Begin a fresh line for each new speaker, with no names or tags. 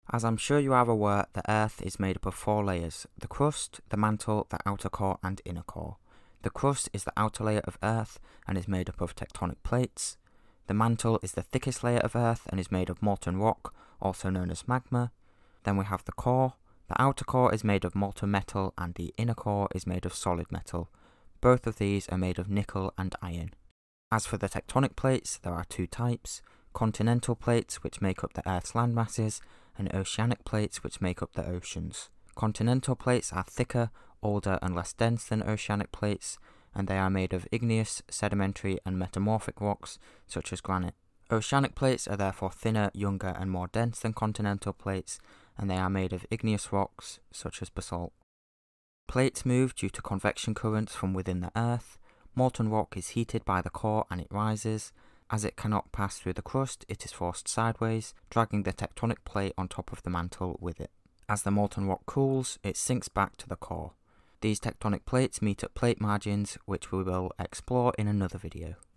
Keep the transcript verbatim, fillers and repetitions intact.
As I'm sure you are aware, the Earth is made up of four layers: the crust, the mantle, the outer core and inner core. The crust is the outer layer of Earth and is made up of tectonic plates. The mantle is the thickest layer of Earth and is made of molten rock, also known as magma. Then we have the core. The outer core is made of molten metal and the inner core is made of solid metal. Both of these are made of nickel and iron. As for the tectonic plates, there are two types: continental plates, which make up the Earth's landmasses, and oceanic plates, which make up the oceans. Continental plates are thicker, older and less dense than oceanic plates, and they are made of igneous, sedimentary and metamorphic rocks such as granite. Oceanic plates are therefore thinner, younger and more dense than continental plates, and they are made of igneous rocks such as basalt. Plates move due to convection currents from within the Earth. Molten rock is heated by the core and it rises. As it cannot pass through the crust, it is forced sideways, dragging the tectonic plate on top of the mantle with it. As the molten rock cools, it sinks back to the core. These tectonic plates meet at plate margins, which we will explore in another video.